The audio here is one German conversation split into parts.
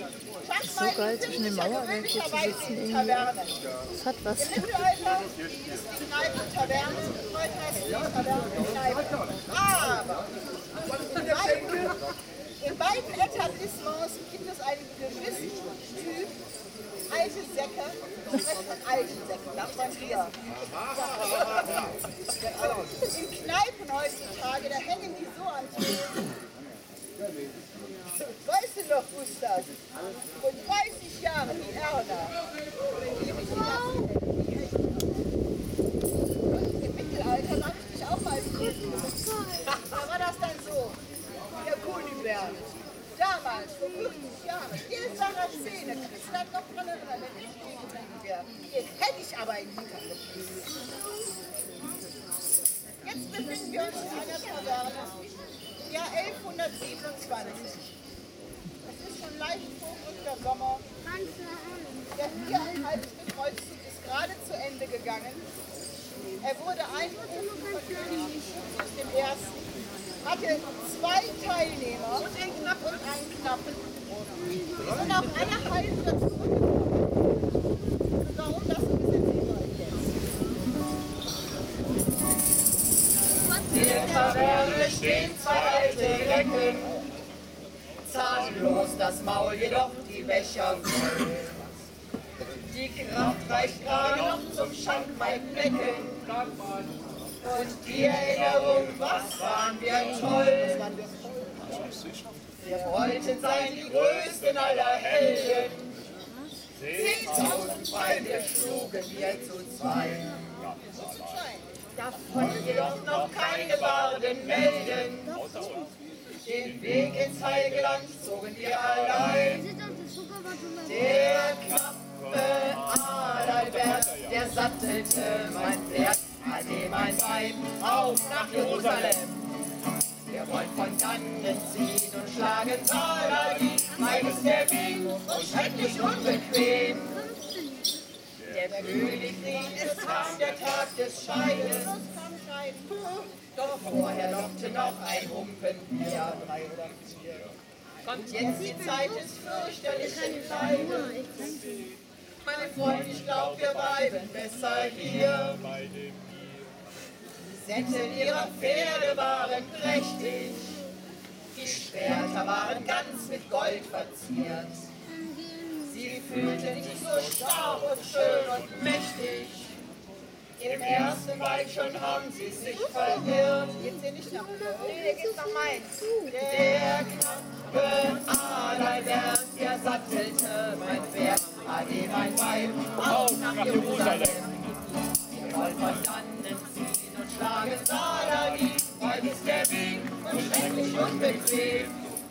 Das ist so geil, zwischen den Mauerwerk hier zu sitzen. Irgendwie. Das hat was. Im Mittelalter ist die Kneipe Taverne, heute heißt die Taverne Kneipe. Aber in beiden Etablissements gibt es einen gewissen Typ, alte Säcke, ich spreche von alten Säcken, nicht von hier. In Kneipen heutzutage, da hängen die so an Tresen. Weißt du noch, Gustav? Vor 30 Jahren, die Erna. Im Mittelalter habe ich mich auch mal gesehen. Da war das dann so. Der Kunibert. Damals, vor 50 Jahren, ihr Sarazene, Christen hat noch dran erinnert, wenn ich gegengeblieben wäre. Den hätte ich aber in Hinter geblieben. Jetzt befinden wir uns in einer Taverne im Jahr 1127. Es ist schon leicht vorrückter Sommer. Der 4,5. Kreuzzug ist gerade zu Ende gegangen. Er wurde einberufen von König dem Ersten. Hatte 2 Teilnehmer und einen Knappen. Und auf einer Halbe dazu. Warum das so ist, erzählen wir euch jetzt. In der Taverne stehen 2 alte Recken. Zahnlos das Maul, jedoch die Becher voll. Die Kraft reicht gerade noch zum Schankwein Becken. Und die Erinnerung, was waren wir toll. Wir wollten sein die größten aller Helden. 10.000 Pfeil, wir schlugen wir zu 2. Davon jedoch noch keine Barden melden. Den Weg ins Heiland zogen wir allein. Der knappe Adalbert, der sattelte mein Pferd, ade mein Weib, auf nach Jerusalem. Wir wollen von dannen ziehen und schlagen Saladin. Weit ist der Weg und schrecklich unbequem. Der König rief, es kam der Tag des Scheidens. Doch vorher lockte noch ein Humpen Bier. Kommt jetzt die Zeit des fürchterlichen Leides. Meine Freunde, ich glaub, wir bleiben besser hier. Die Sättel ihrer Pferde waren prächtig. Die Schwerter waren ganz mit Gold verziert. Sie fühlten sich so stark und schön und mächtig. Im ersten Wald schon haben sie sich verirrt. Geht's hier nicht nach hier geht's nach Mainz. Der knappe Adalbert, der sattelte mein Pferd, ade mein Weib, auf nach Jerusalem. Wir wollen von dannen ziehen und schlagen Saladin. Weit ist der Weg und schrecklich unbequem.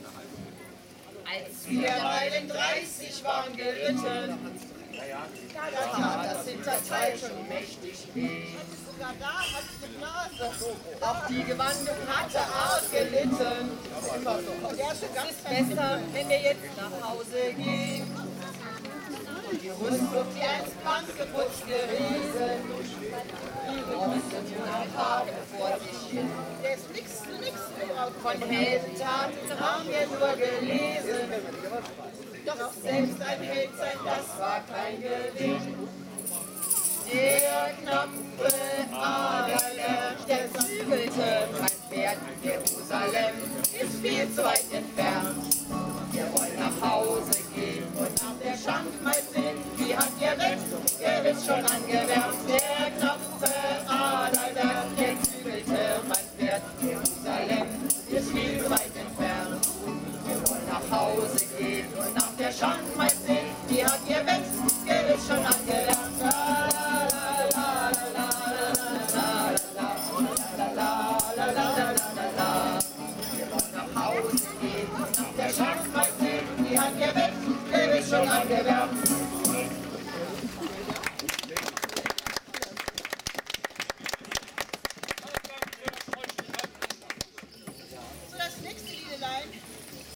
Als wir bei den 30 waren geritten, da tat das Hinterteil schon mächtig weh. Sogar da hat die Blase. Auch die Gewandung hatte arg gelitten. Es ist besser, wenn wir jetzt nach Hause gehen. Die Rüstung, die einst blank geputzt gewesen, die rostet nach Tage vor sich hin. Der ist nix Von Heldentaten haben wir nur gelesen. Doch selbst ein Held sein, das war kein Gewinn. Der knappe Adalbert, der zügelte mein Pferd. Jerusalem ist viel zu weit entfernt. Wir wollen nach Hause gehen und nach der Schankmaid sehen. Die hat ihr Recht, er ist schon angewärmt. Der knappe Adalbert, der zügelte mein Pferd. Jerusalem ist viel zu weit entfernt. Wir wollen nach Hause gehen und nach der Schankmaid sehen. Die hat ihr Recht, er ist schon angewärmt. Die hat ihr Bett, der ist schon angewärmt.